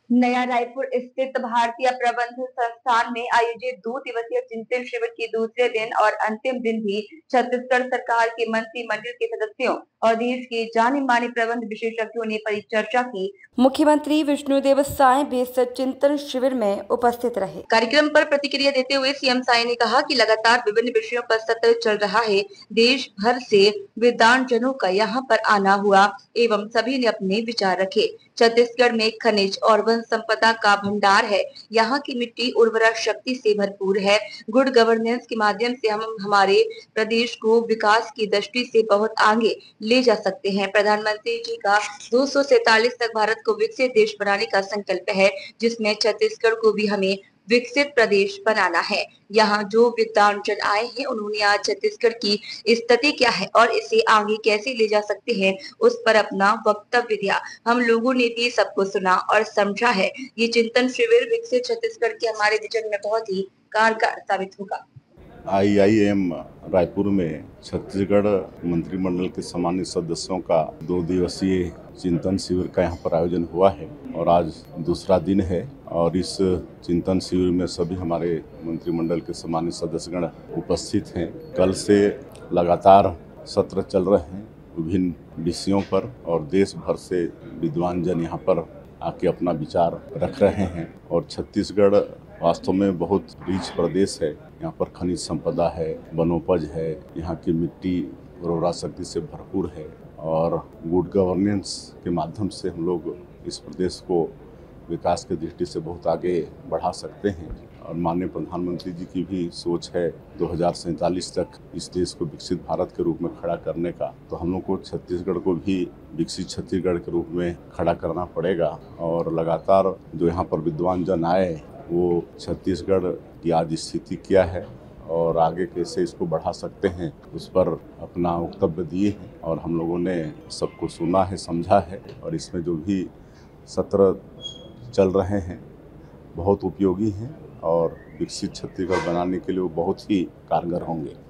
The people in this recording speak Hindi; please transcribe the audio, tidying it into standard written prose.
नया रायपुर स्थित भारतीय प्रबंधन संस्थान में आयोजित 2 दिवसीय चिंतन शिविर के दूसरे दिन और अंतिम दिन भी छत्तीसगढ़ सरकार के मंत्रिमंडल के सदस्यों और देश के जाने माने प्रबंध विशेषज्ञों ने परिचर्चा की। मुख्यमंत्री विष्णुदेव साय भी इस चिंतन शिविर में उपस्थित रहे। कार्यक्रम पर प्रतिक्रिया देते हुए सीएम साय ने कहा कि लगातार विभिन्न विषयों पर सत्र चल रहा है। देश भर से विद्वानजनों का यहाँ पर आना हुआ एवं सभी ने अपने विचार रखे। छत्तीसगढ़ में खनिज और वन संपदा का भंडार है। यहाँ की मिट्टी उर्वरा शक्ति से भरपूर है। गुड गवर्नेंस के माध्यम से हम हमारे प्रदेश को विकास की दृष्टि से बहुत आगे ले जा सकते हैं। प्रधानमंत्री जी का 247 तक भारत को विकसित देश बनाने का संकल्प है, जिसमें छत्तीसगढ़ को भी हमें विकसित प्रदेश बनाना है। यहाँ जो विद्वानजन आए हैं, उन्होंने आज छत्तीसगढ़ की स्थिति क्या है और इसे आगे कैसे ले जा सकते हैं, उस पर अपना वक्तव्य दिया। हम लोगों ने भी सबको सुना और समझा है। ये चिंतन शिविर विकसित छत्तीसगढ़ के हमारे विजन में बहुत ही कारगर साबित होगा। IIM रायपुर में छत्तीसगढ़ मंत्रिमंडल के सामान्य सदस्यों का 2 दिवसीय चिंतन शिविर का यहाँ पर आयोजन हुआ है और आज दूसरा दिन है और इस चिंतन शिविर में सभी हमारे मंत्रिमंडल के सामान्य सदस्यगण उपस्थित हैं। कल से लगातार सत्र चल रहे हैं विभिन्न विषयों पर और देश भर से विद्वान जन यहाँ पर आके अपना विचार रख रहे हैं और छत्तीसगढ़ वास्तव में बहुत रिच प्रदेश है। यहाँ पर खनिज संपदा है, वनोपज है, यहाँ की मिट्टी उर्वरा शक्ति से भरपूर है और गुड गवर्नेंस के माध्यम से हम लोग इस प्रदेश को विकास की दृष्टि से बहुत आगे बढ़ा सकते हैं और माननीय प्रधानमंत्री जी की भी सोच है 2047 तक इस देश को विकसित भारत के रूप में खड़ा करने का। तो हम लोग को छत्तीसगढ़ को भी विकसित छत्तीसगढ़ के रूप में खड़ा करना पड़ेगा और लगातार जो यहाँ पर विद्वान जन आए वो छत्तीसगढ़ की आज स्थिति क्या है और आगे कैसे इसको बढ़ा सकते हैं उस पर अपना वक्तव्य दिए हैं और हम लोगों ने सबको सुना है, समझा है और इसमें जो भी सत्र चल रहे हैं बहुत उपयोगी हैं और विकसित छत्तीसगढ़ बनाने के लिए वो बहुत ही कारगर होंगे।